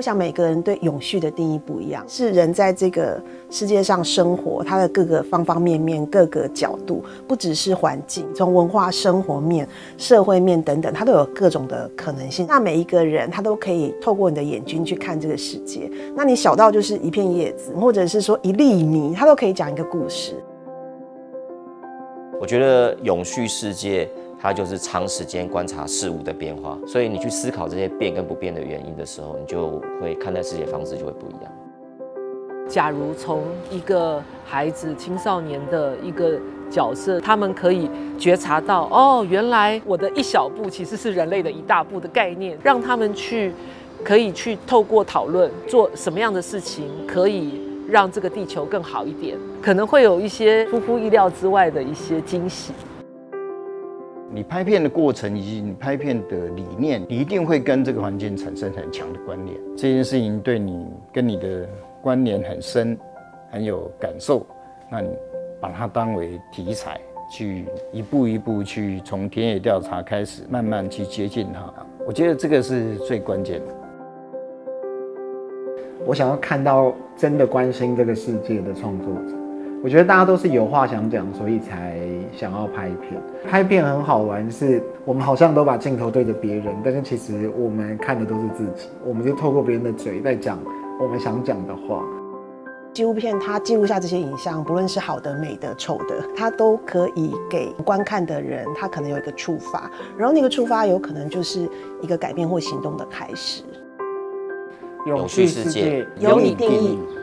我想每个人对永续的定义不一样，是人在这个世界上生活，它的各个方方面面、各个角度，不只是环境，从文化、生活面、社会面等等，它都有各种的可能性。那每一个人他都可以透过你的眼睛去看这个世界。那你小到就是一片叶子，或者是说一粒米，它都可以讲一个故事。 我觉得永续世界，它就是长时间观察事物的变化，所以你去思考这些变跟不变的原因的时候，你就会看待世界方式就会不一样。 假如从一个孩子、青少年的一个角色，他们可以觉察到，哦，原来我的一小步其实是人类的一大步的概念，让他们可以去透过讨论，做什么样的事情可以让这个地球更好一点，可能会有一些出乎意料之外的一些惊喜。 你拍片的过程以及你拍片的理念，你一定会跟这个环境产生很强的关联。这件事情对你跟你的关联很深，很有感受，那你把它当为题材，去一步一步去从田野调查开始，慢慢去接近它。我觉得这个是最关键的。 我想要看到真的关心这个世界的创作者。我觉得大家都是有话想讲，所以才想要拍片。拍片很好玩，是我们好像都把镜头对着别人，但是其实我们看的都是自己，我们就透过别人的嘴在讲我们想讲的话。 纪录片它记录下这些影像，不论是好的、美的、丑的，它都可以给观看的人，他可能有一个触发，然后那个触发有可能就是一个改变或行动的开始。 永续世界由你定义。